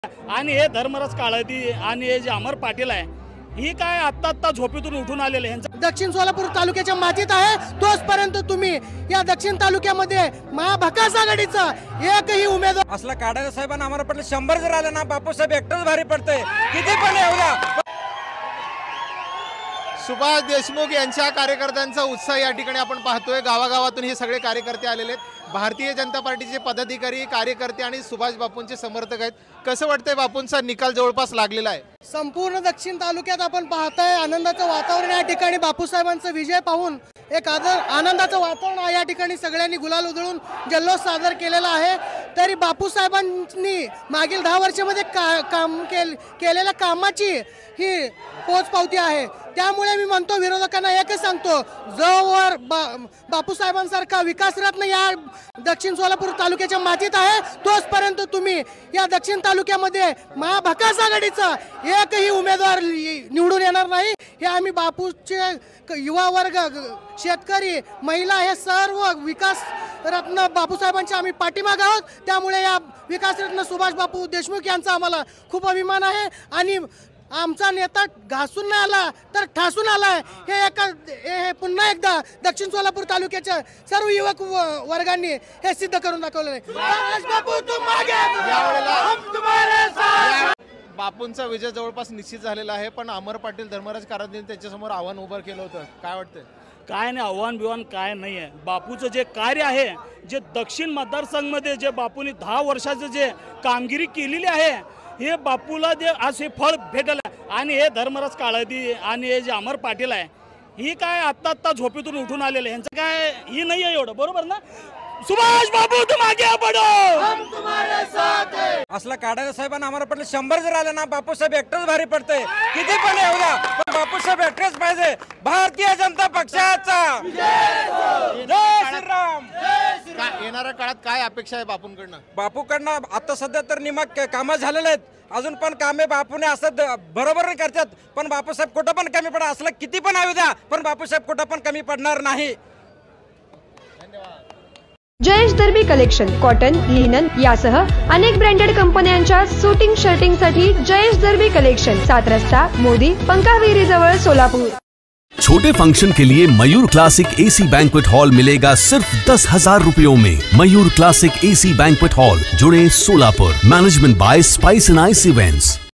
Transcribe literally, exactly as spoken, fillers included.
आणि हे धर्मरस काळाती आणि हे जे अमर पाटील आहे ही काय आत्ता आत्ता झोपेतून उठून आलेले यांचा दक्षिण सोलापूर तालुक्याच्या मातीत आहे तोचपर्यंत तुम्ही या दक्षिण तालुक्यामध्ये महाभकास आघाडीचा एकही उमेदवार असला काढायला साहेबांना आम्हाला पडलं शंभर जर आले ना बापूसाहेब एकटंच भारी पडतंय किती पण एवढा। सुभाष देशमुख यांच्या कार्यकर्त्यांचा उत्साह या ठिकाणी आपण पाहतोय। गावागावातून हे सगळे कार्यकर्ते आलेले आहेत। भारतीय जनता पार्टीचे पदाधिकारी कार्यकर्ते आणि सुभाष बापूंचे समर्थक आहेत। कसं वाटतंय बापूंचा निकाल जवळपास लागलेला आहे? संपूर्ण दक्षिण तालुक्यात आपण पाहताय आनंदाचं वातावरण या ठिकाणी बापूसाहेबांचा विजय पाहून एक आदर आनंदाचं वातावरण या ठिकाणी सगळ्यांनी गुलाल उधळून जल्लोष सादर केलेला आहे। तरी बापूसाहेबांनी मागील दहा वर्षामध्ये का, काम केल, केलेल्या कामाची ही पोचपावती आहे। त्यामुळे मी म्हणतो विरोधकांना एकच सांगतो, जोवर बा, बापूसाहेबांसारखा विकासरत्न या दक्षिण सोलापूर तालुक्याच्या मातीत आहे तोचपर्यंत तुम्ही या दक्षिण तालुक्यामध्ये महाभकास आघाडीचा एकही उमेदवार निवडून येणार नाही। हे आम्ही बापूचे युवा वर्ग, शेतकरी, महिला हे सर्व विकास रत्न बापूसाहेबांच्या आम्ही पाठीमागे आहोत। त्यामुळे या विकासरत्न सुभाष बापू देशमुख यांचा आम्हाला खूप अभिमान आहे आणि आमचा नेता घासून नाही आला तर ठासून आलाय हे एका हे पुन्हा एकदा दक्षिण सोलापूर तालुक्याच्या सर्व युवक वर्गांनी हे सिद्ध करून दाखवलं आहे। बापूंचा विजय जवळपास निश्चित झालेला आहे, पण अमर पाटील धर्मराज कारांनी त्यांच्यासमोर आव्हान उभं केलं होतं। काय वाटतंय? काय नाही, आव्हान बिव्हान काय नाही आहे। बापूचं जे कार्य आहे, जे दक्षिण मतदारसंघामध्ये जे बापूंनी दहा वर्षाचं जे कामगिरी केलेली आहे हे बापूला जे आज हे फळ भेटलं आणि हे धर्मरस काळाती आणि हे जे अमर पाटील आहे ही काय आत्ता आत्ता झोपेतून उठून आलेले यांचं काय ही नाही आहे एवढं, बरोबर ना? सुभाष बाबू तुम आगे बढ़ो, हम तुम्हारे साथ हैं। असला काढायला साहेबांना आम्हाला पडलं शंभर जर आले ना बापूसाहेब एकटंच भारी पडतंय किती पण एवढा, पण बापूसाहेब एकटेच पाहिजे। भारतीय जनता पक्षाचा जय श्रीराम। येणाऱ्या काळात काय अपेक्षा आहे बापूंकडनं? बापूकडनं आता सध्या तर निमक कामं झालेले आहेत, अजून पण कामे बापूने असं बरोबर करतात, पण बापूसाहेब कुठं पण कमी पडा असलं किती पण येऊ द्या, पण बापूसाहेब कुठं पण कमी पडणार नाही। जयेश दर्बी कलेक्शन कॉटन, लिनन यासह अनेक ब्रँडेड कंपन्यांच्या शूटिंग शर्टिंग साठी जयेश दर्बी कलेक्शन, सात रस्ता मोदी पंकाविरी जवळ सोलापूर। छोटे फंक्शन के लिए Mayur classic AC banquet hall मिलेगा सिर्फ दस हजार रुपयों में। Mayur classic AC banquet hall, जुड़े Solapur. Management by spice and ice events.